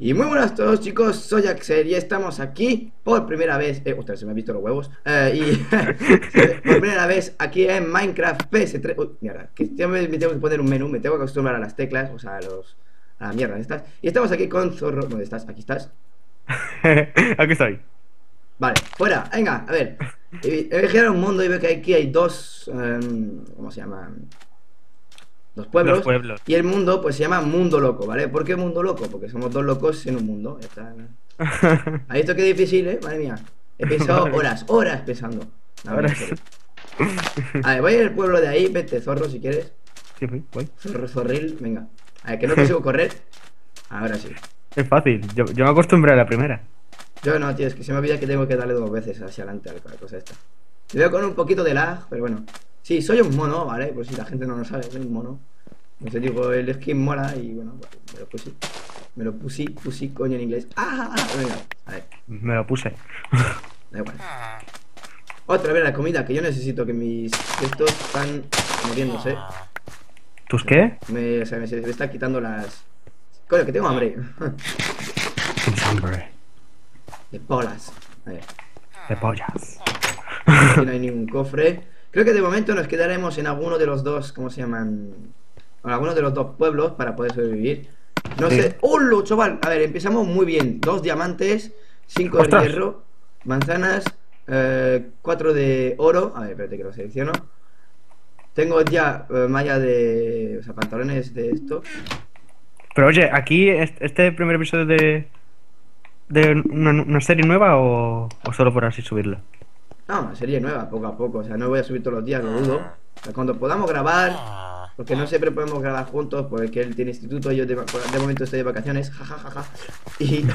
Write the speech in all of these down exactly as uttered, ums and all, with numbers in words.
Y muy buenas a todos, chicos, soy Axel y estamos aquí por primera vez. Eh, ostras, se me han visto los huevos. Eh, y por primera vez aquí en Minecraft P S tres. Uy, mierda, que siempre me tengo que poner un menú, me tengo que acostumbrar a las teclas, o sea, a los. A la mierda, estas. Y estamos aquí con Zorro. ¿Dónde estás? Aquí estás. Aquí estoy. Vale, fuera, venga, a ver. He he viajado a un mundo y veo que aquí hay dos. em, ¿Cómo se llaman? Dos Los pueblos. pueblos. Y el mundo, pues se llama Mundo Loco, ¿vale? ¿Por qué Mundo Loco? Porque somos dos locos en un mundo. Ya está, ¿no? ¿Has visto qué difícil, eh? Madre mía. He pensado Madre mía. horas, horas pensando. A ver, Ahora en sí. serio. A ver, voy al pueblo de ahí, vete, zorro, si quieres. Sí, voy, voy. Zorro, zorril, venga. A ver, que no consigo correr. Ahora sí. Es fácil. Yo, yo me acostumbré a la primera. Yo no, tío, es que se me olvida que tengo que darle dos veces hacia adelante a la cosa esta. Me veo con un poquito de lag, pero bueno. Sí, soy un mono, ¿vale? Pues si la gente no lo sabe, soy un mono. No sé, digo, el skin mola y bueno, pues, me lo puse. Me lo puse, puse, coño, en inglés. ¡Ah! Venga, a ver, Me lo puse. da igual. Otra vez la comida, que yo necesito que mis estos están muriéndose. ¿Tus qué? Me, o sea, me, se me está quitando las. Coño, que tengo hambre. Tienes hambre. De bolas. A ver, De pollas. aquí no hay ningún cofre. Creo que de momento nos quedaremos en alguno de los dos, ¿cómo se llaman? En alguno de los dos pueblos para poder sobrevivir. No Sí. sé. ¡Hola, chaval! A ver, empezamos muy bien. Dos diamantes, cinco de ¡Ostras! hierro, manzanas, eh, cuatro de oro. A ver, espérate que lo selecciono. Tengo ya eh, malla de. O sea, pantalones de esto. Pero oye, aquí, est- ¿este primer episodio de. de una, una serie nueva o, o solo por así subirla? No, una serie nueva, poco a poco. O sea, no voy a subir todos los días, lo dudo. O sea, cuando podamos grabar. Porque no siempre podemos grabar juntos, porque él tiene instituto y yo de, de momento estoy de vacaciones. Jajajaja. Y.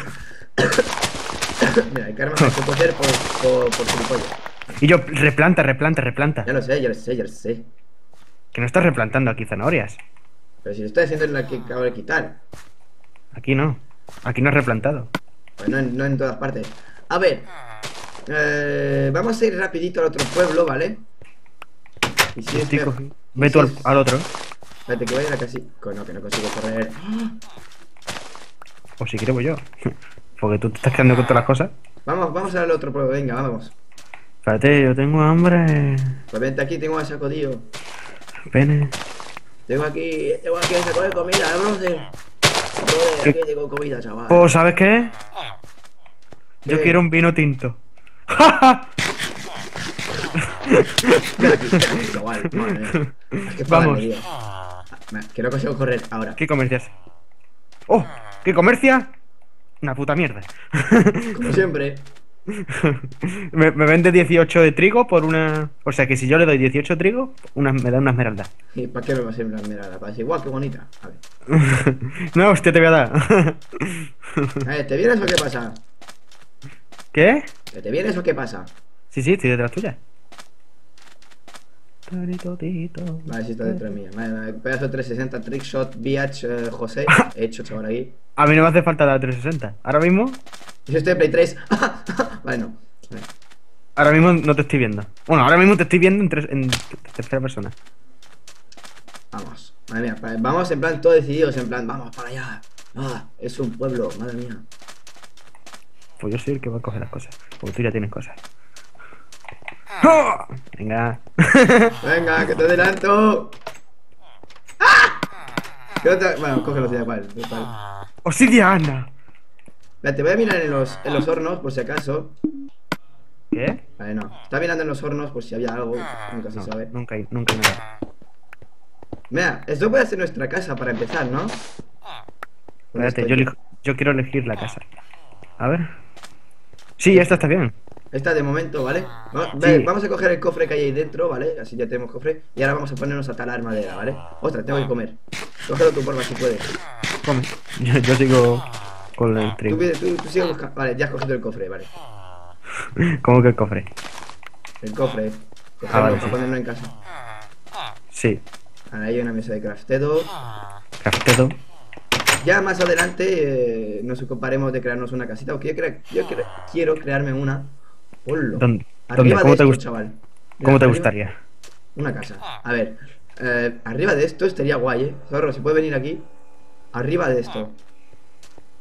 Mira, el karma me ha hecho coger por, por, por gilipollas. Y yo, replanta, replanta, replanta. Ya lo sé, ya lo sé, ya lo sé. Que no estás replantando aquí zanahorias. Pero si lo estoy haciendo en la que acabo de quitar. Aquí no. Aquí no has replantado. Pues no en, no en todas partes. A ver. Eh, vamos a ir rapidito al otro pueblo, ¿vale? Y si es Estoy me- cogi- y Ve si tú al, es- al otro. Espérate, que voy a ir a casi. Coño, que no consigo correr. O si quiero voy yo. Porque tú te estás quedando con todas las cosas. Vamos, vamos al otro pueblo, venga, vamos. Espérate, yo tengo hambre. Pues vente aquí, tengo a saco, tío. Pene. Tengo aquí, tengo aquí el saco de comida, ¿eh, brother? Brother, ¿Qué? aquí tengo comida, chaval. Pues, ¿sabes qué? Yo ¿Qué? quiero un vino tinto. ¡Ja, Ven aquí, ven aquí, chaval. Madre mía. Es que Vamos. pagarme, tío. Me- Que no consigo correr ahora. ¿Qué comercias? ¡Oh! ¿Qué comercia? Una puta mierda. Como siempre. me, me vende dieciocho de trigo por una. O sea que si yo le doy dieciocho trigo, una, me da una esmeralda. ¿Y para qué me va a ser una esmeralda? Para decir, guau, qué bonita. A ver. No, hostia, te voy a dar. A ver, ¿te vienes o qué pasa? ¿Qué? ¿Que ¿Te vienes o qué pasa? Sí, sí, estoy detrás tuya. Vale, sí está detrás mía. Vale, vale, pedazo trescientos sesenta, trickshot, Biatch, eh, José. He hecho chaval aquí. A mí no me hace falta la trescientos sesenta. Ahora mismo, Yo estoy en Play tres. Vale, no. Vale. ahora mismo no te estoy viendo. Bueno, ahora mismo te estoy viendo en, tres- en tercera persona. Vamos. Madre mía, vale, vamos en plan todos decididos, en plan, vamos para allá. Ah, es un pueblo, madre mía. Pues yo soy el que va a coger las cosas. Porque tú ya tienes cosas. ¡Oh! Venga. Venga, que te adelanto. ¡Ah! ¿Qué otra? Bueno, cógelo ya, igual. Total. ¡Obsidiana! Vale, te voy a mirar en los, en los hornos, por si acaso. ¿Qué? Vale, no. Estaba mirando en los hornos por si había algo. Nunca se No, sabe. nunca hay, nunca hay nada. Mira, esto puede ser nuestra casa para empezar, ¿no? ¿Dónde Espérate, estoy yo, elijo- yo quiero elegir la casa. A ver. Sí, esta está bien. Esta de momento, ¿vale? Va- ve, Sí. Vamos a coger el cofre que hay ahí dentro, ¿vale? Así ya tenemos cofre. Y ahora vamos a ponernos a talar madera, ¿vale? Ostras, tengo que comer. Cógelo tú, porfa, si puedes. Come. Yo, yo sigo con el Tú, trigo. pide- tú, tú sigue buscando. Vale, ya has cogido el cofre, vale. ¿Cómo que el cofre? El cofre. Cogerlo Ah, vale, para sí. ponerlo en casa. Sí. Ahora hay una mesa de crafteo. Cafetedo. Ya más adelante eh, nos ocuparemos de crearnos una casita. Porque yo, cre- yo cre- quiero crearme una. Hola. ¿Dónde? Arriba ¿Dónde? de ¿Cómo te, esto, gust- chaval. Mira, ¿Cómo te arriba- gustaría? Una casa. A ver. eh, arriba de esto estaría guay, ¿eh? Zorro, si puede venir aquí. Arriba de esto.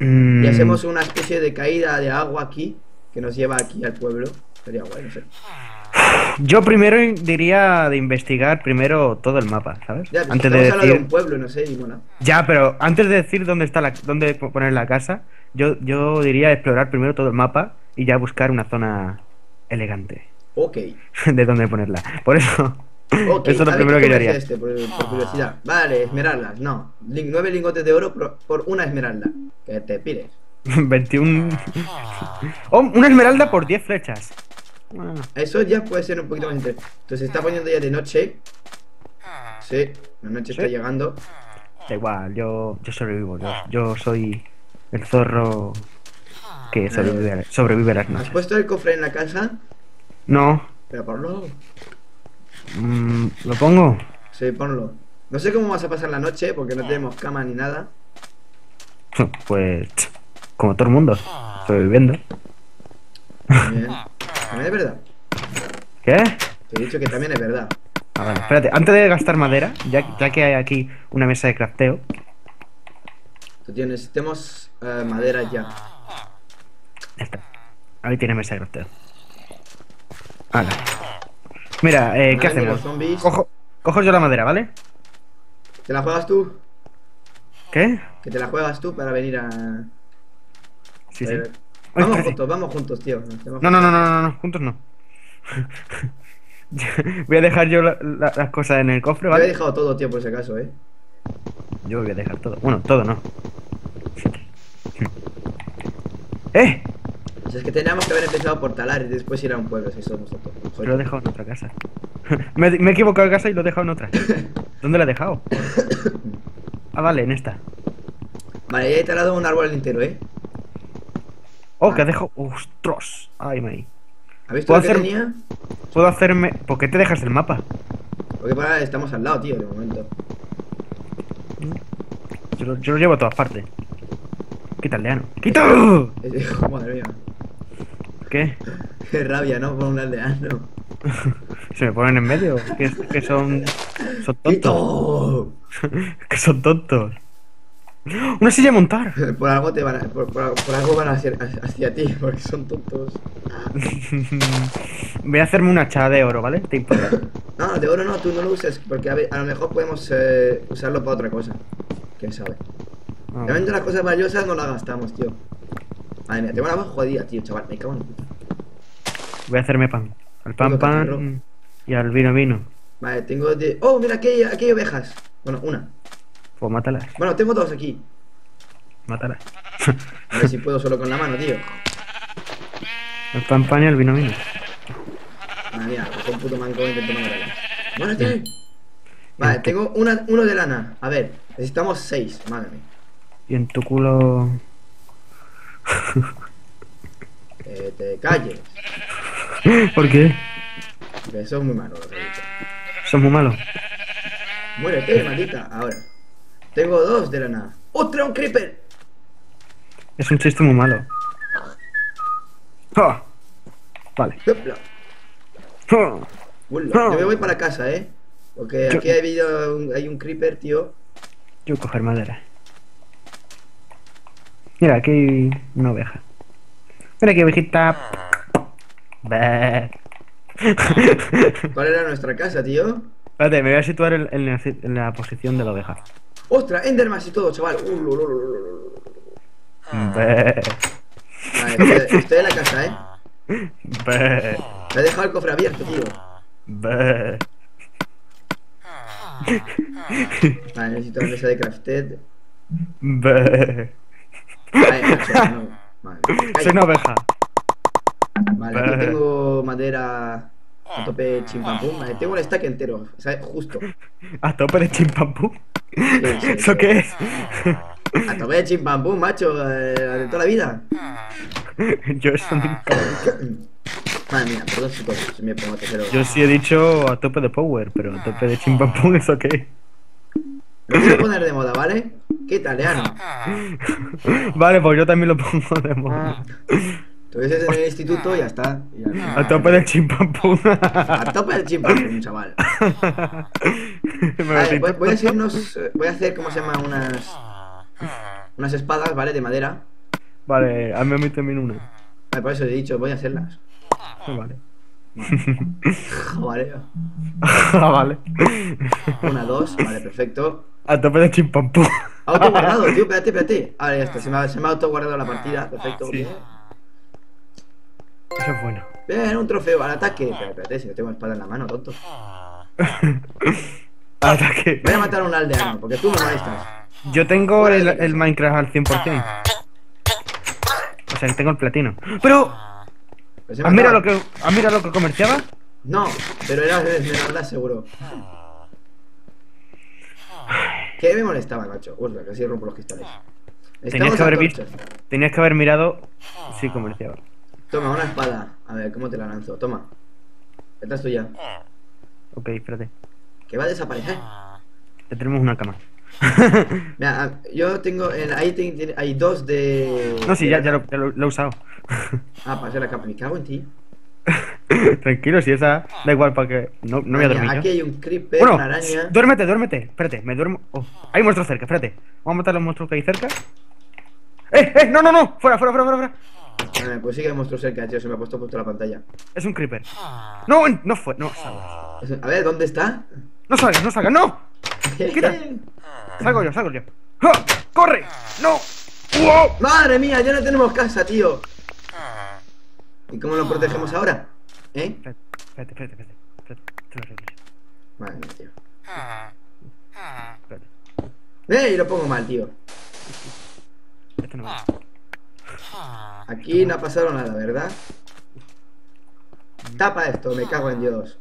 Y Mm, hacemos una especie de caída de agua aquí, que nos lleva aquí al pueblo. Sería guay, no sé. yo primero in- diría de investigar primero todo el mapa, ¿sabes? Ya, pues Antes de estamos hablando de un decir. pueblo, no sé, y bueno. Ya, pero antes de decir dónde está la, dónde po- poner la casa, yo, yo diría explorar primero todo el mapa y ya buscar una zona elegante Ok. de dónde ponerla. Por eso, Ok, eso es lo a ver qué primero que yo comercio haría. es este, por, por curiosidad. Vale, esmeraldas, no. Lin- nueve lingotes de oro por, por una esmeralda. Que te pides. veintiún. Oh, una esmeralda por diez flechas. Ah, Eso ya puede ser un poquito más interesante. Entonces se está poniendo ya de noche. Sí, la noche está sí. llegando. Da igual, yo, yo sobrevivo. Yo, yo soy el zorro que Eh, sobrevive, a- sobrevive a las ¿Has noches. puesto el cofre en la casa? No, Pero ponlo. mm, lo pongo. Sí, ponlo. No sé cómo vas a pasar la noche porque no tenemos cama ni nada. Pues, como todo el mundo, sobreviviendo. También. También es verdad. ¿Qué? Te he dicho que también es verdad. Ah, vale, espérate, antes de gastar madera, ya, ya que hay aquí una mesa de crafteo, Tú tienes, necesitemos eh, madera ya. ya está. Ahí tiene mesa de crafteo. Hala. Mira, eh, ¿qué Vale, los hacemos? zombies. Cojo, cojo yo la madera, ¿vale? ¿Te la juegas tú? ¿Qué? Que te la juegas tú para venir a... Sí, sí. Eh, Ay, vamos espérate. juntos, vamos juntos, tío. Nos tenemos No, que- no, no, no, no, no, juntos no. Voy a dejar yo la- la- las cosas en el cofre, Yo he ¿vale? dejado todo, tío, por si acaso, eh. Yo voy a dejar todo. Bueno, todo no. ¡Eh! O sea, es que teníamos que haber empezado por talar y después ir a un pueblo, si somos tontos. Lo he dejado en otra casa. me, me he equivocado de casa y lo he dejado en otra. ¿Dónde lo he dejado? Ah, vale, en esta. Vale, ya he talado un árbol entero, eh. Oh, que has dejado. ¡Ostras! Ay, me. ¿Has visto ¿Puedo lo que hacer- tenía? Puedo hacerme. ¿Por qué te dejas el mapa? Porque para estamos al lado, tío, de momento. Yo lo, yo lo llevo a todas partes. Quita el leano. ¡Quita! Es- Madre mía. ¿Qué? Qué rabia, ¿no? Por un aldeano. ¿Se me ponen en medio? ¿Que, que son. Son tontos? ¡Quito! Que son tontos. ¡Una silla de montar! Por algo te van a, por, por- por algo van hacia, hacia ti, porque son tontos. Voy a hacerme una hacha de oro, ¿vale? ¿Te importa? No, de oro no, tú no lo uses, porque a, ver, a lo mejor podemos eh, usarlo para otra cosa. ¿Quién sabe? Ah, De momento las cosas valiosas no las gastamos, tío. Madre mía, tengo una voz jodida, tío, chaval. Me cago en la puta. voy a hacerme pan. Al pan, Todo cacharro. pan. Y al vino, vino. Vale, tengo de... Oh, mira, aquí hay, aquí hay ovejas. Bueno, una. Pues mátalas. Bueno, tengo dos aquí. Mátalas. A ver si puedo solo con la mano, tío. Al pan, pan y al vino, vino. Madre mía, pues un puto manco intentando matarla. ¡Muérete! Vale, tengo una, uno de lana. A ver, necesitamos seis. Madre mía. Y en tu culo. Que te calles. ¿Por qué? Que eso es muy malo, lo que he dicho. Son muy malos. Muérete, maldita. Ahora. Tengo dos de lana. ¡Otra, un creeper! Es un chiste muy malo. ¡Ah! Vale. Hopla. ¡Ah! Ulla, yo me voy para casa, eh. Porque Yo- aquí hay, habido un, hay un creeper, tío. Yo coger madera. Mira, aquí hay una oveja. Mira aquí, ovejita. Bé. ¿Cuál era nuestra casa, tío? Espérate, me voy a situar en, en la, en la posición de la oveja. ¡Ostras! Enderman y todo, chaval. Uh, lo, lo, lo, lo, lo. Bé. Vale, estoy, estoy en la casa, eh. Bé. Me he dejado el cofre abierto, tío. Bé. Vale, necesito una mesa de crafted. Bé. Vale, macho, no. Vale. Soy una oveja. Vale, aquí tengo madera a tope chimpampum. Vale, tengo un stack entero, ¿sabes? Justo. A tope de chimpampú. Sí, sí, ¿Eso sí. qué es? A tope de chimpampum, macho, eh, de toda la vida. Yo eso nunca. Madre mía, perdón si todo, si me pongo a toser. Yo sí he dicho a tope de power, pero a tope de chimpampú, ¿eso qué es? Lo voy a poner de moda, ¿vale? ¿Qué italiano? Vale, pues yo también lo pongo de moda. Tú dices en el instituto y ya está. y ya está. A tope de chimpampú. A tope de chimpampum, chaval. Me Vale, lo voy, voy a hacernos. eh, Voy a hacer, ¿cómo se llama? Unas. Unas espadas, ¿vale? De madera. Vale, hazme a mí también una. Vale, por eso he dicho, voy a hacerlas. Vale. Vale. Ah, vale. Una, dos, vale, perfecto. A tope de chimpampú. Auto guardado, tío, espérate, espérate. Vale, ya está, se me ha, se me ha auto guardado la partida, perfecto. Sí. Bien. Eso es bueno. Bien, un trofeo al ataque. Espera, espérate, si no tengo espada en la mano, tonto. Ataque. Voy a matar a un aldeano, porque tú me molestas. Yo tengo Fuera de el, mi casa. el Minecraft al cien por cien. O sea, tengo el platino. Pero, Pues he ¿has mirado matado. lo que, has mirado lo que comerciaba? No, pero era de verdad seguro. ¿Qué me molestaba, macho? Uy, casi rompo los cristales. Tenías Estamos que haber antorchas. visto. Tenías que haber mirado si comerciaba. Toma, una espada. A ver, ¿cómo te la lanzo? Toma. Esta es tuya. Ok, espérate. Que va a desaparecer. Ya tenemos una cama. Mira, ah, yo tengo. En, ahí te- tiene- hay dos de. No, sí, de ya, la- ya, lo, ya lo- lo he usado. Ah, para hacer la capa. Me cago en ti. Tranquilo, si esa da igual para que. No, no voy a Mira, dormir. aquí yo. hay un creeper, Bueno, una araña. duérmete, duérmete. Espérate, me duermo. Oh, hay monstruos cerca, espérate. Vamos a matar a los monstruos que hay cerca. ¡Eh, eh! ¡No, no, no! ¡Fuera, fuera, fuera, fuera! fuera. Vale, pues sí que hay monstruos cerca, tío. Se me ha puesto justo la pantalla. Es un creeper. No, en- no fue. No salgas. A ver, ¿dónde está? No salgas, no salgas, no. Quita. Salgo yo, salgo yo. ¡Ah! ¡Corre! ¡No! ¡Wow! ¡Madre mía! Ya no tenemos casa, tío. ¿Y cómo lo protegemos ahora? ¿Eh? Espérate, espérate, espérate, espérate. espérate. Te lo arreglo. Madre mía, tío. Espérate. ¡Eh! Y lo pongo mal, tío. Esto no va. Aquí no ha pasado nada, ¿verdad? Tapa esto, me cago en Dios.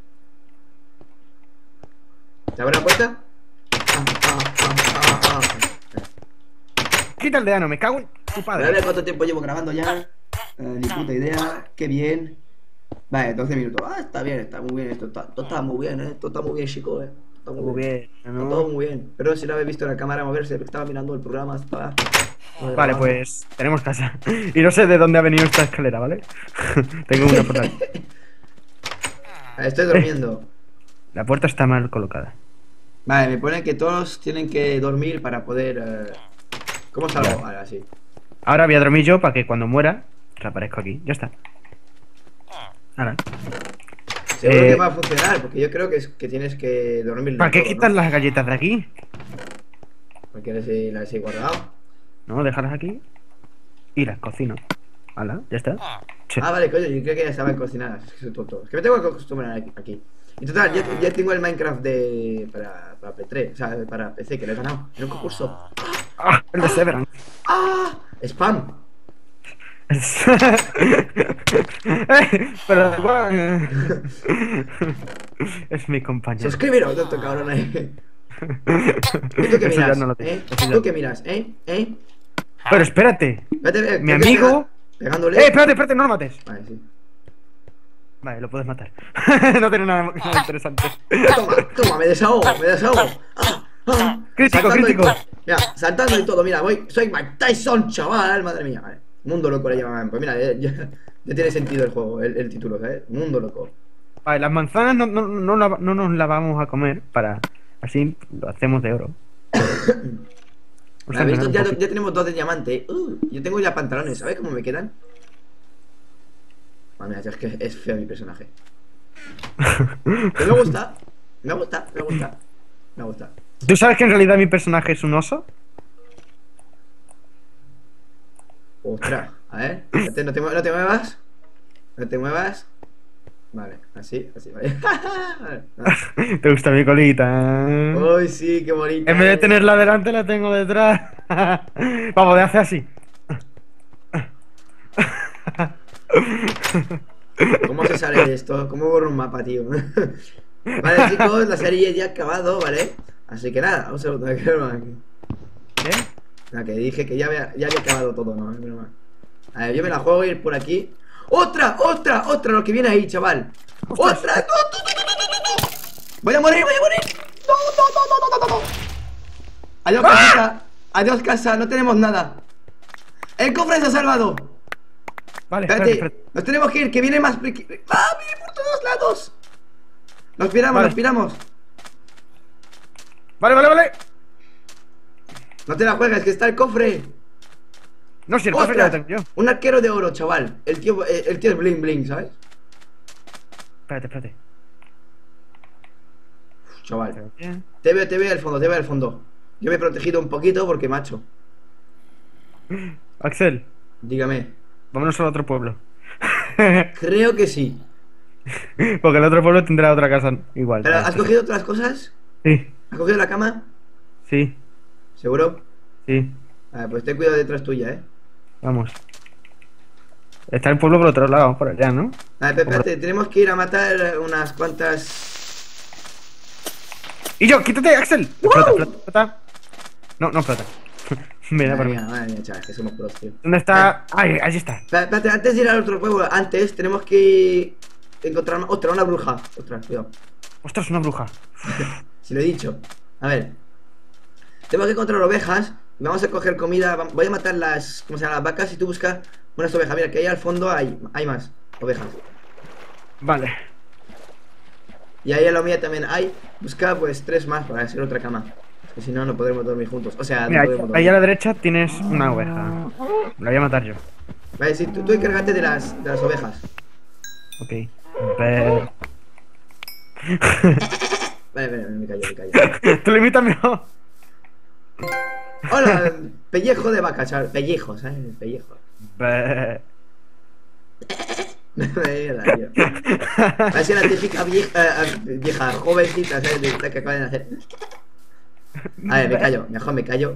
¿Te abre la puerta? Ah, ah, ah, ah, ah. Quita el deano, me cago en tu A ver padre. cuánto tiempo llevo grabando ya. Eh, ni puta idea. Qué bien. Vale, doce minutos. Ah, está bien, está muy bien. Esto está, esto está muy bien, ¿eh? Esto está muy bien, chicos, ¿eh? Está muy, Muy bien. bien, Está ¿no? todo muy bien. Pero si lo habéis visto en la cámara moverse, estaba mirando el programa, estaba... Vale, pues tenemos casa. Y no sé de dónde ha venido esta escalera, ¿vale? Tengo una por ahí. Estoy durmiendo. La puerta está mal colocada. Vale, me pone que todos tienen que dormir para poder... eh, ¿Cómo salgo? Ya. Vale, así. Ahora voy a dormir yo para que cuando muera reaparezco aquí. Ya está. Ahora. Seguro Eh, que va a funcionar, porque yo creo que, es, que tienes que dormir. ¿Para qué todo, quitas ¿no? las galletas de aquí? Porque las he, las he guardado. No, déjalas aquí. Y las cocino. Hala, ya está. Che. Ah, vale, coño, yo creo que ya saben cocinar. Es que soy tonto. Es que me tengo que acostumbrar aquí. aquí. Y total, ya, ya tengo el Minecraft de. Para, para P tres, o sea, para P C, que lo he ganado en un concurso. ¡Ah! El de Severance. ¡Ah! ¡Spam! Es- Eh, Pero igual. Es mi compañero. ¡Suscríbete, tonto cabrón ahí! ¿Y tú qué Eso ya miras? no lo tengo. ¿Eh? Eso ya- ¿Tú qué miras? ¿Eh? ¿Eh? Pero espérate. Vete, eh, Mi creo que amigo. pega- Pegándole. Eh, espérate, espérate, no lo mates. Vale, sí. Vale, lo puedes matar. No tiene nada, nada interesante. Toma, toma, me desahogo, me desahogo. Ah, ah, Crítico, saltando y- crítico. Mira, saltando y todo, mira, voy, soy Mike Tyson, chaval, madre mía, vale. Mundo loco le llaman, pues mira, ya, ya- ya tiene sentido el juego, el, el título, ¿sabes? Mundo loco. Vale, las manzanas no, no, no, la- no nos las vamos a comer para. Así lo hacemos de oro. Vamos a ¿Has visto? ganar un Ya, poquito. ya tenemos dos de diamante. Uh, yo tengo ya pantalones, ¿sabes cómo me quedan? Madre mía, es que es feo mi personaje. Pero me gusta, me gusta, me gusta, me gusta. ¿Tú sabes que en realidad mi personaje es un oso? Ostras, a ver, no te, no te mue- no te muevas. No te muevas. Vale, así, así, vale. Vale, vale. ¿Te gusta mi colita? Uy, sí, qué bonita. En vez de eh. tenerla delante, la tengo detrás. Vamos, de hacer así. ¿Cómo se sale de esto? ¿Cómo borro un mapa, tío? Vale, chicos, la serie ya ha acabado, ¿vale? Así que nada, un segundo. Que, ¿Qué? nada, que dije que ya había, ya había acabado todo, ¿no? Es broma. A ver, yo me la juego a ir por aquí. ¡Otra! ¡Otra! ¡Otra! Lo que viene ahí, chaval. Ostras. ¡Otra! ¡No, no, no, no, no, no! ¡Voy a morir, voy a morir! ¡No, no, no, no, no, no, no! Adiós, casita. Adiós, casa. No tenemos nada. El cofre se ha salvado. Vale, espérate, Espérate, espérate. nos tenemos que ir, que viene más. ¡Ah, viene por todos lados! Nos piramos, Vale. nos piramos. Vale, vale, vale. No te la juegues, que está el cofre. No, si el cofre ya lo ¡Ostras! tengo yo. Un arquero de oro, chaval. El tío, el, el tío es bling bling, ¿sabes? Espérate, espérate. Uf, chaval. Espérate. Te veo, te veo al fondo, te veo al fondo. Yo me he protegido un poquito porque, macho. Axel, Dígame. vámonos al otro pueblo. Creo que sí. Porque el otro pueblo tendrá otra casa igual. ¿Pero a has esta. cogido otras cosas? Sí, ¿Has cogido la cama? sí, ¿Seguro? sí. A ver, pues ten cuidado detrás tuya, ¿eh? Vamos. Está el pueblo por otro lado, por allá, ¿no? A ver, espérate, tenemos que ir a matar unas cuantas... ¡Y yo! ¡Quítate, Axel! Explota, explota, explota. No, no explota. Me da Madre por mí. mía, madre mía, chaval, que somos pros, tío. ¿Dónde está? ¡Ay, allí está! Espera, espérate, antes de ir al otro pueblo, antes tenemos que encontrar... ¡Otra, una bruja! Otra, cuidado. ¡Ostras, una bruja! Si lo he dicho. A ver. Tenemos que encontrar ovejas. Vamos a coger comida. va- Voy a matar las... ¿Cómo se llama? Las vacas y tú buscas unas ovejas. Mira, que ahí al fondo hay, hay más ovejas. Vale. Y ahí en la mía también hay. Busca pues tres más para hacer otra cama. Que si no, no podremos dormir juntos. O sea, no Mira, ahí, podemos ahí dormir. a la derecha tienes una oveja. La voy a matar yo. Vale, sí, tú, tú encárgate de las, de las ovejas. Ok. Ver. Vale, vale, me callo, me callo. Tú limítamelo. Hola, pellejo de vaca, chaval. Pellejo, ¿sabes? Pellejo. Ver. Mierda, tío. Va a ser la típica vieja, eh, vieja jovencita, ¿sabes? De esta que acaban de hacer. A ver, me callo, mejor me callo.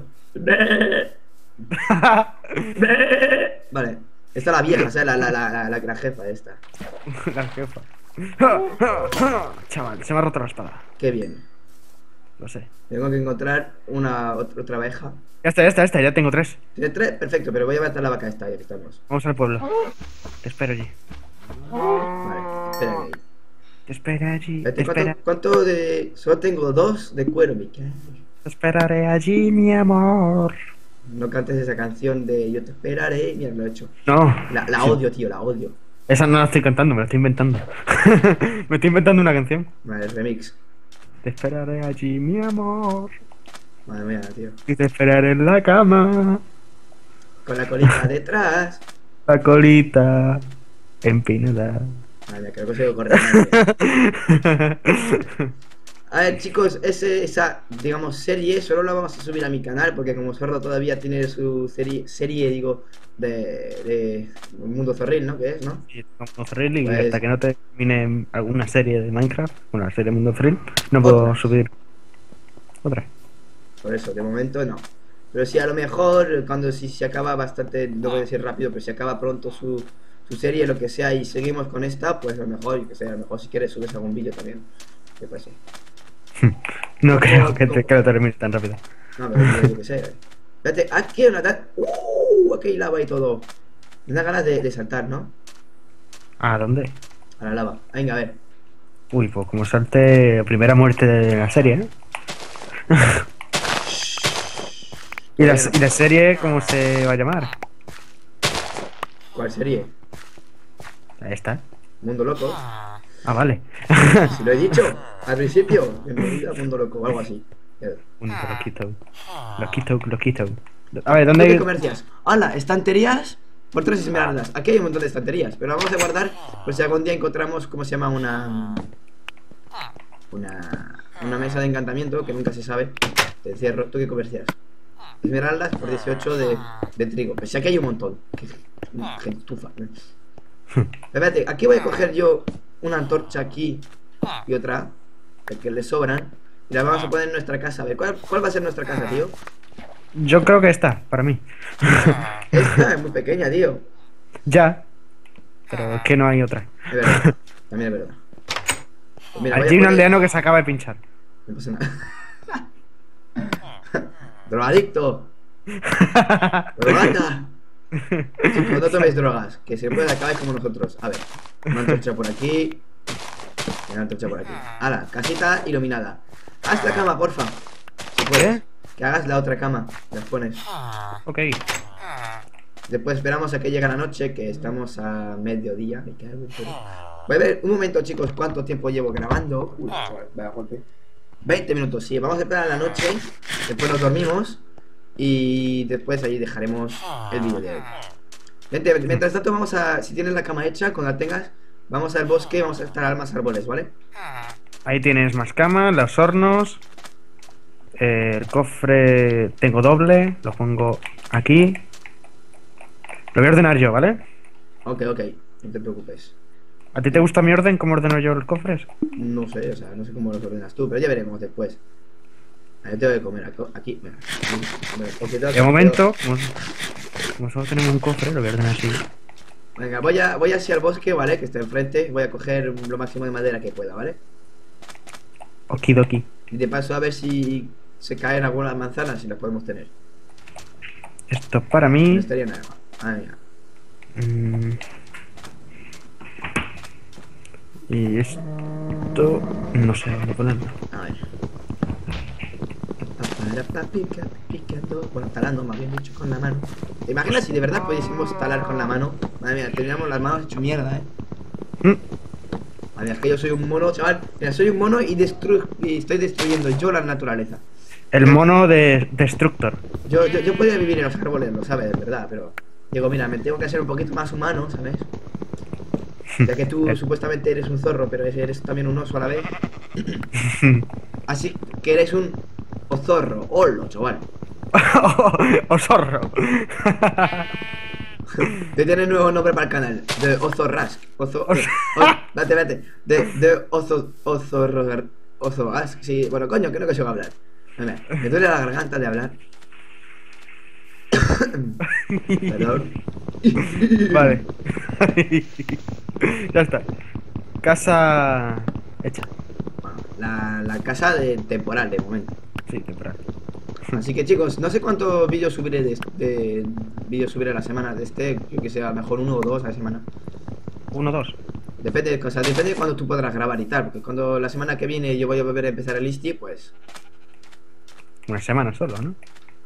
Vale, esta es la vieja, ¿sabes? La, la, la, la, la, la jefa esta. La jefa. Chaval, se me ha roto la espada. Qué bien. Lo sé. Tengo que encontrar una otra, otra abeja. Ya está, ya está, ya está, ya tengo tres. ¿Tiene tres? Perfecto, pero voy a matar la vaca esta, ya que estamos. Vamos al pueblo. Te espero allí. Vale, espera ahí. Te espero allí. Te, Espérate, espera- ¿cuánto, ¿cuánto de...? Solo tengo dos de cuero, me cago. te esperaré allí, mi amor. No cantes esa canción de Yo te esperaré. Mira, lo he hecho. No. La, la odio, tío, la odio. Esa no la estoy cantando, me la estoy inventando. Me estoy inventando una canción. Vale, el remix. Te esperaré allí, mi amor. Madre mía, tío. Y te esperaré en la cama. Con la colita detrás. La colita empinada. Madre mía, creo que se correr nadie. A ver, chicos, ese, esa, digamos, serie solo la vamos a subir a mi canal porque como Sordo todavía tiene su serie, serie digo, de, de Mundo Zorril, ¿no? ¿Qué es, no? Y como thrill, y Pues- hasta que no termine alguna serie de Minecraft, bueno, la serie Mundo Thrill, no puedo Otra. subir otra. Por eso, de momento no. Pero sí, a lo mejor, cuando si se acaba bastante, no voy a decir rápido, pero si acaba pronto su, su serie, lo que sea, y seguimos con esta, pues a lo mejor, yo que sé, a lo mejor si quieres subes algún vídeo también. ¿Qué pasa? No creo ¿Cómo- que, cómo? te, que lo termines tan rápido. No, pero yo, yo que sé. Espérate, aquí hay una tal. ¡Uh! Aquí hay lava y todo. Me da ganas de, de saltar, ¿no? ¿A dónde? A la lava. Venga, a ver. Uy, pues como salte primera muerte de la serie, ¿eh? ¿Y la, y la serie cómo se va a llamar? ¿Cuál serie? Ahí está. Mundo Loco. Ah, vale. Si lo he dicho al principio. Bienvenido al Mundo Loco o algo así. Un loquito. Loquito, loquito. A ver, ¿Dónde ¿dónde? comercias? ¡Hala! Estanterías por tres esmeraldas. Aquí hay un montón de estanterías. Pero vamos a guardar por si algún día encontramos, ¿cómo se llama? Una. Una. Una mesa de encantamiento que nunca se sabe. Te encierro. ¿Tú qué comercias? Esmeraldas por dieciocho de, de trigo. Pues si aquí hay un montón. Qué gentuza. Espérate, aquí voy a coger yo una antorcha aquí y otra, que le sobran. Y la vamos a poner en nuestra casa. A ver, ¿cuál, cuál va a ser nuestra casa, tío? Yo creo que está, para mí. Esta es muy pequeña, tío. Ya. Pero es que no hay otra. Es verdad, también es verdad. Pues mira, voy a Allí hay un poner- aldeano que se acaba de pinchar. No pasa nada. Drogadicto. Drogata. Chicos, no toméis drogas, que se puede acabar como nosotros. A ver, una antorcha por aquí. Y una antorcha por aquí. Hala, casita iluminada. Haz la cama, porfa. Si puedes. ¿Qué? Que hagas la otra cama. Las pones. Ok. Después esperamos a que llegue la noche, que estamos a mediodía. Me cago en todo. Voy a ver un momento, chicos, cuánto tiempo llevo grabando. Uy, chaval, vaya golpe. veinte minutos, sí. Vamos a esperar a la noche. Después nos dormimos. Y después ahí dejaremos el vídeo de hoy. Vente, mientras tanto vamos a... Si tienes la cama hecha, cuando la tengas, vamos al bosque, vamos a instalar más árboles, ¿vale? Ahí tienes más cama, los hornos. eh, El cofre tengo doble. Lo pongo aquí. Lo voy a ordenar yo, ¿vale? Ok, ok, no te preocupes. ¿A ti te gusta mi orden? ¿Cómo ordeno yo los cofres? No sé, o sea, no sé cómo los ordenas tú, pero ya veremos después. A ver, tengo que comer aquí, mira. De momento, como, como solo tenemos un cofre, lo voy a ordenar así. Venga, voy a, voy así al bosque, ¿vale? Que está enfrente. Voy a coger lo máximo de madera que pueda, ¿vale? Okidoki. Y de paso a ver si se caen algunas manzanas, si las podemos tener. Esto para No mí. estaría nada mal. Ah, mira. Mm. Y esto... No sé dónde ponerlo. A ver. Pica, picando. Bueno, talando, más bien dicho, con la mano. ¿Te imaginas si de verdad pudiésemos talar con la mano? Madre mía, tendríamos las manos hecho mierda, eh. Mm. Madre mía, es que yo soy un mono, chaval. Mira, soy un mono y, destru y estoy destruyendo yo la naturaleza. El mono de Destructor. Yo, yo, yo podría vivir en los árboles, lo sabes, de verdad, pero... Digo, mira, me tengo que hacer un poquito más humano, ¿sabes? Ya que tú supuestamente eres un zorro, pero eres también un oso a la vez. Así que eres un ozorro, holo, chaval. Osorro. De tener nuevo nombre para el canal, de Ozorrask. Ozo... Ozo date, date. De, de Ozo... Ozorro... Ozoask, sí, bueno, coño, que no que se va a hablar. Mira, me duele la garganta de hablar. Perdón. Vale. Ya está. Casa hecha. Bueno, la, la casa de temporal de momento. Sí, temporal. Así que chicos, no sé cuántos vídeos subiré de, de vídeos subiré a la semana de este, yo que sé, a lo mejor uno o dos a la semana. Uno, dos. Depende, o sea, depende de cuando tú podrás grabar y tal, porque cuando la semana que viene yo voy a volver a empezar el Isti, pues... Una semana solo, ¿no?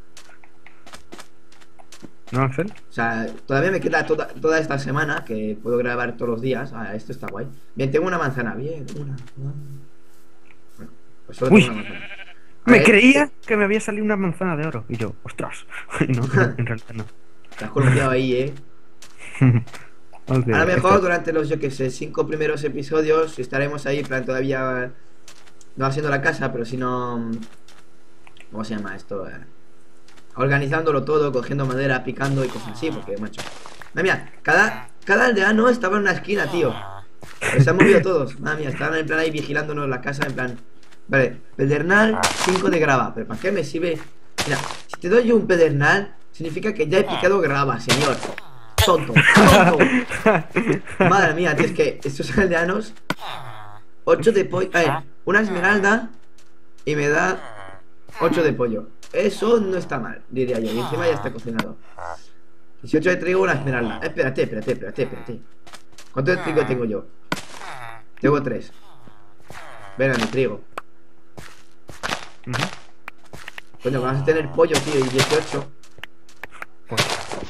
¿No, Axel? O sea, todavía me queda toda, toda esta semana que puedo grabar todos los días. Ah, esto está guay. Bien, tengo una manzana, bien, una, una. Bueno, pues solo Uy, tengo una manzana. A me ver, creía que me había salido una manzana de oro. Y yo, ostras. Y no, no, en realidad no. te has columpiado ahí, eh. Okay, A lo mejor esto... durante los, yo que sé, cinco primeros episodios estaremos ahí, en plan, todavía no haciendo la casa, pero si no... ¿Cómo se llama esto? Eh, organizándolo todo, cogiendo madera, picando y cosas así, porque, macho... Madre mía, cada, cada aldeano estaba en una esquina, tío. Pero se han movido todos. Madre mía, estaban en plan ahí vigilándonos la casa, en plan... Vale, pedernal, cinco de grava. ¿Pero para qué me sirve? Mira, si te doy yo un pedernal, significa que ya he picado grava, señor. Tonto, tonto. Madre mía, tío, es que estos aldeanos... ocho de pollo... A ver, una esmeralda y me da ocho de pollo. Eso no está mal, diría yo. Y encima ya está cocinado. dieciocho de trigo, una esmeralda. Eh, espérate, espérate, espérate, espérate. ¿Cuánto de trigo tengo yo? Tengo tres. Venga, mi trigo. Uh-huh. Coño, vamos a tener pollo, tío, y dieciocho. Pues...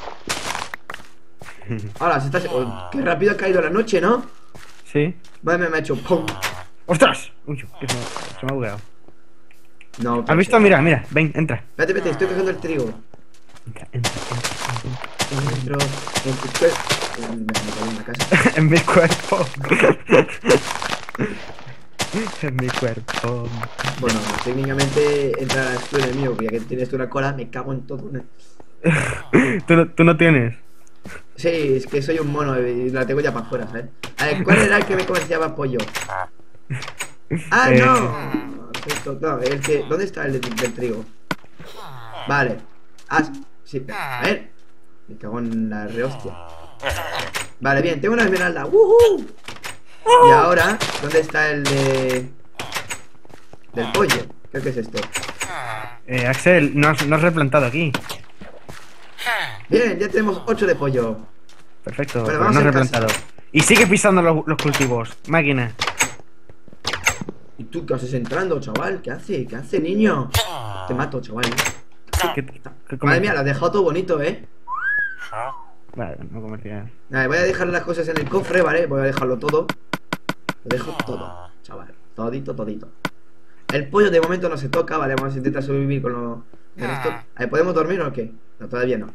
Ahora, se está... Oh, qué rápido ha caído la noche, ¿no? Sí. Vale, me ha hecho ¡pum! ¡Ostras! Uy, que se me, se me ha bugueado. No, ¿Has visto? Mira, mira, ven, entra. Espérate, espérate, estoy cogiendo el trigo. Entra, entra, entra, Entro en tu cuerpo. Me cago en la casa. entra. En mi cuerpo. En mi cuerpo. Bueno, técnicamente entrarás tú en el mío, porque ya que tienes tú una cola, me cago en todo. ¿No? ¿Tú, no, ¿Tú no tienes? Sí, es que soy un mono y la tengo ya para afuera, ¿sabes? A ver, ¿cuál era el que me comerciaba pollo? ¡Ah, Eh. no! Justo, no, el que... ¿Dónde está el del, del trigo? Vale. Ah, sí. A ver. Me cago en la rehostia. Vale, bien, tengo una esmeralda. ¡Woohoo! Y ahora, ¿dónde está el de... del pollo? Creo que es este. Eh, Axel, no has, no has replantado aquí. Bien, ya tenemos ocho de pollo. Perfecto, Bueno, pero vamos no has en casa. replantado. Y sigue pisando los, los cultivos. Máquina. ¿Y tú qué haces entrando, chaval? ¿Qué hace? ¿Qué hace, niño? Te mato, chaval. ¿Qué, qué Madre comer- mía, lo has dejado todo bonito, ¿eh? Vale, no comercial. Vale, voy a dejar las cosas en el cofre, ¿vale? Voy a dejarlo todo. Lo dejo todo, chaval. Todito, todito. El pollo de momento no se toca, ¿vale? Vamos a intentar sobrevivir con lo, El resto- a ver, ¿podemos dormir o qué? No, todavía no.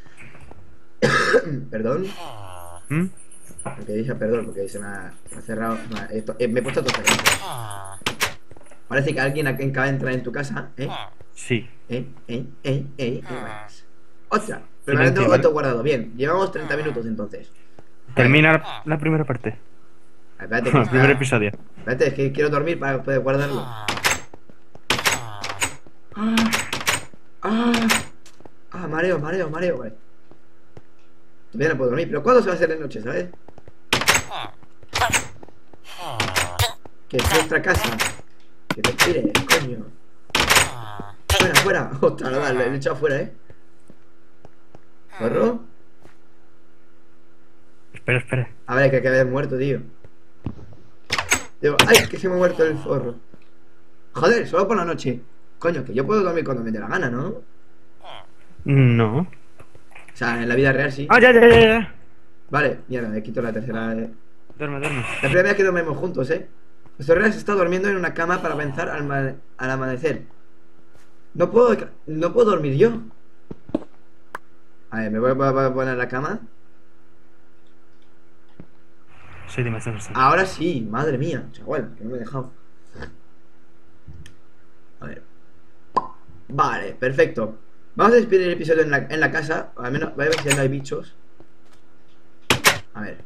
Perdón. ¿Mm? Porque dije perdón, porque se me ha, se me ha cerrado. Me, ha- esto- eh, me he puesto todo cerrado. Parece que alguien acaba de entrar en tu casa, ¿eh? Sí. ¿Eh? ¿Eh? ¿Eh? ¿Eh? ¿Eh? Vayas. Otra. Preparando Silencio, ¿vale? auto guardado. Bien, llevamos treinta minutos entonces. Termina la primera parte. Ah, espérate, que El primer está- episodio. espérate, es que quiero dormir para poder guardarlo. Ah, ah, ah, mareo, mareo, mareo, vale. Todavía no puedo dormir, pero ¿cuándo se va a hacer de noche, sabes? Que es nuestra casa. Que te tire, coño. Fuera, fuera. Ostras, no, lo he echado fuera, eh. ¿Zorro? Espera, espera. A ver, que quede muerto, tío. Digo, ay, que se me ha muerto el zorro. Joder, solo por la noche. Coño, que yo puedo dormir cuando me dé la gana, ¿no? O No. sea, en la vida real sí. Ah, ya, ya, ya, ya. Vale, mierda, me quito la tercera. eh. Duerme, duerme. La primera vez que dormimos juntos, ¿eh? Nuestro rey se está durmiendo en una cama para pensar al, ma- al amanecer. No puedo, no puedo dormir yo. A ver, me voy a, voy a poner la cama. Soy demasiado sano. Ahora sí, madre mía, chaval, que no me he dejado. A ver. Vale, perfecto. Vamos a despedir el episodio en la, en la casa. Al menos, voy a ver si no hay bichos. A ver.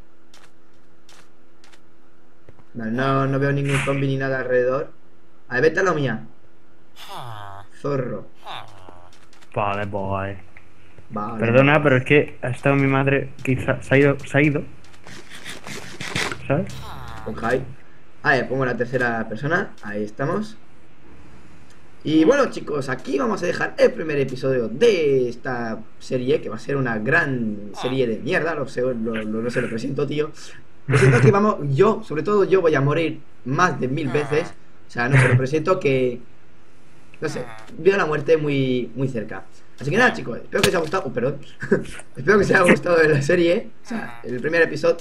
Vale, no, no veo ningún zombie ni nada alrededor. A ver, vete a la mía. Zorro. Vale, boy. Vale. Perdona, pero es que ha estado mi madre que se se ha ido, se ha ido. ¿Sabes? Con Jai. A ver, pongo la tercera persona. Ahí estamos. Y bueno, chicos, aquí vamos a dejar el primer episodio de esta serie, que va a ser una gran serie de mierda. Lo sé, lo, lo- no sé, lo presento, tío. Presento que vamos, yo, sobre todo yo, voy a morir más de mil veces. O sea, no sé, lo presento que, no sé, veo la muerte muy, muy cerca. Así que nada, chicos, espero que os haya gustado. Oh, perdón. Espero que os haya gustado la serie. O sea, el primer episodio.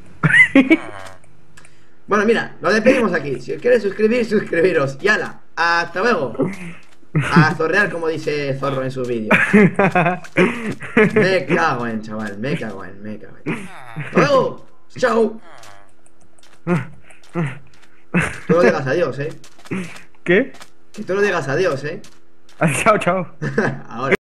Bueno, mira, lo despedimos aquí. Si os queréis suscribir, suscribiros. Y ala, hasta luego. A zorrear, como dice Zorro en sus vídeos. Me cago en, chaval, me cago en, me cago en. Hasta luego. Chao. Tú no digas adiós, eh. ¿Qué? Que tú no digas adiós, eh. Chao, chao. Ahora.